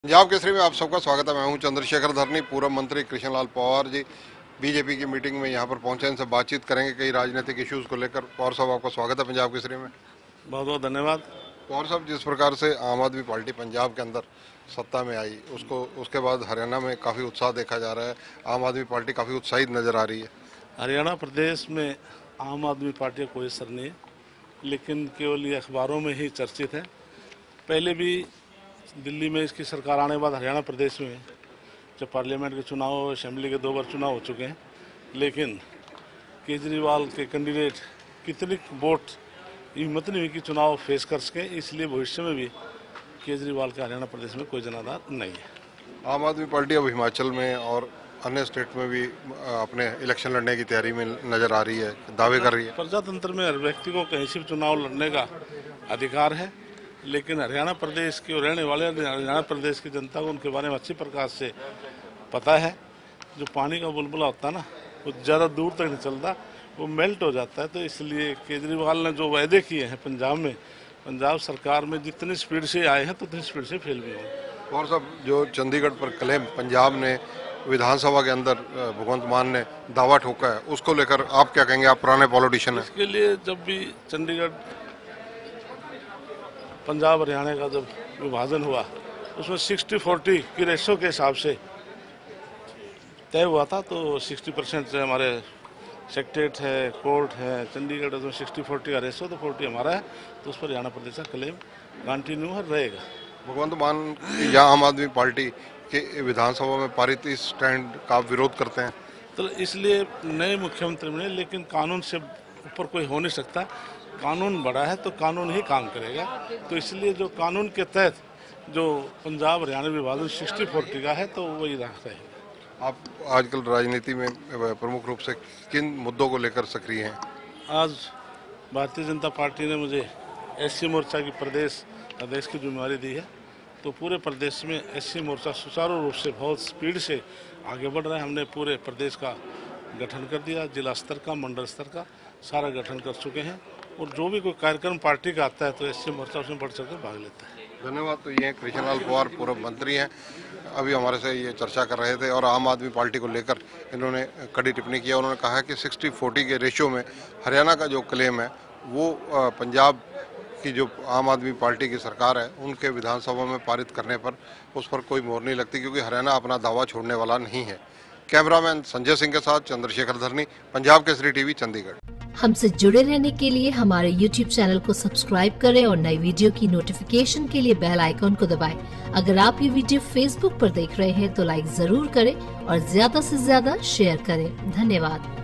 पंजाब केसरी में आप सबका स्वागत है। मैं हूं चंद्रशेखर धरनी। पूर्व मंत्री कृष्णलाल पंवार जी बीजेपी की मीटिंग में यहां पर पहुंचे, इनसे बातचीत करेंगे कई राजनीतिक इश्यूज को लेकर। पंवार साहब, आपका स्वागत है पंजाब केसरी में। बहुत बहुत धन्यवाद। पंवार साहब, जिस प्रकार से आम आदमी पार्टी पंजाब के अंदर सत्ता में आई, उसके बाद हरियाणा में काफ़ी उत्साह देखा जा रहा है। आम आदमी पार्टी काफ़ी उत्साहित नजर आ रही है। हरियाणा प्रदेश में आम आदमी पार्टी का कोई असर नहीं है, लेकिन केवल ये अखबारों में ही चर्चित है। पहले भी दिल्ली में इसकी सरकार आने के बाद हरियाणा प्रदेश में जब पार्लियामेंट के चुनाव, असेंबली के 2 बार चुनाव हो चुके हैं, लेकिन केजरीवाल के कैंडिडेट कितनी वोट हिम्मत नहीं हुई कि चुनाव फेस कर सकें, इसलिए भविष्य में भी केजरीवाल का हरियाणा प्रदेश में कोई जनाधार नहीं है। आम आदमी पार्टी अब हिमाचल में और अन्य स्टेट में भी अपने इलेक्शन लड़ने की तैयारी में नजर आ रही है, दावे कर रही है। प्रजातंत्र में हर व्यक्ति को कहीं से भी चुनाव लड़ने का अधिकार है, लेकिन हरियाणा प्रदेश के रहने वाले हरियाणा प्रदेश की जनता को उनके बारे में अच्छी प्रकार से पता है। जो पानी का बुलबुला होता है ना, वो ज़्यादा दूर तक नहीं चलता, वो मेल्ट हो जाता है। तो इसलिए केजरीवाल ने जो वायदे किए हैं पंजाब में, पंजाब सरकार में जितनी स्पीड से आए हैं तो उतनी स्पीड से फेल भी होंगे। और सब जो चंडीगढ़ पर क्लेम पंजाब ने विधानसभा के अंदर भगवंत मान ने दावा ठोका है, उसको लेकर आप क्या कहेंगे? आप पुराने पॉलिटिशियन हैं। इसके लिए जब भी चंडीगढ़ पंजाब हरियाणा का जब विभाजन हुआ, उसमें 60-40 की रेशो के हिसाब से तय हुआ था। तो 60% से हमारे सेक्रेटरीट है, कोर्ट है, चंडीगढ़ में 60-40 का रेशो, तो 40 हमारा है। तो उस पर हरियाणा प्रदेश का क्लेम कंटिन्यू है, रहेगा। भगवंत मान या आम आदमी पार्टी के विधानसभा में पारित इस स्टैंड का आप विरोध करते हैं? तो इसलिए नए मुख्यमंत्री बने, लेकिन कानून से ऊपर कोई हो नहीं सकता। कानून बड़ा है तो कानून ही काम करेगा। तो इसलिए जो कानून के तहत जो पंजाब हरियाणा विभाजन 60-40 का है, तो वही रहेगा। आप आजकल राजनीति में प्रमुख रूप से किन मुद्दों को लेकर सक्रिय हैं? आज भारतीय जनता पार्टी ने मुझे एससी मोर्चा की प्रदेश अध्यक्ष की जिम्मेदारी दी है। तो पूरे प्रदेश में एससी मोर्चा सुचारू रूप से बहुत स्पीड से आगे बढ़ रहा है। हमने पूरे प्रदेश का गठन कर दिया, जिला स्तर का, मंडल स्तर का सारा गठन कर चुके हैं। और जो भी कोई कार्यक्रम पार्टी का आता है तो एससी मोर्चा उसमें बढ़ चढ़ कर भाग लेता है। धन्यवाद। तो ये कृष्णलाल पंवार पूर्व मंत्री हैं, अभी हमारे से ये चर्चा कर रहे थे और आम आदमी पार्टी को लेकर इन्होंने कड़ी टिप्पणी किया। उन्होंने कहा कि 60-40 के रेशियो में हरियाणा का जो क्लेम है वो पंजाब की जो आम आदमी पार्टी की सरकार है उनके विधानसभा में पारित करने पर उस पर कोई मोहर नहीं लगती, क्योंकि हरियाणा अपना दावा छोड़ने वाला नहीं है। कैमरामैन संजय सिंह के साथ चंद्रशेखर धरनी, पंजाब केसरी टीवी, चंडीगढ़। हमसे जुड़े रहने के लिए हमारे YouTube चैनल को सब्सक्राइब करें और नई वीडियो की नोटिफिकेशन के लिए बेल आइकॉन को दबाएं। अगर आप ये वीडियो Facebook पर देख रहे हैं तो लाइक जरूर करें और ज्यादा से ज्यादा शेयर करें। धन्यवाद।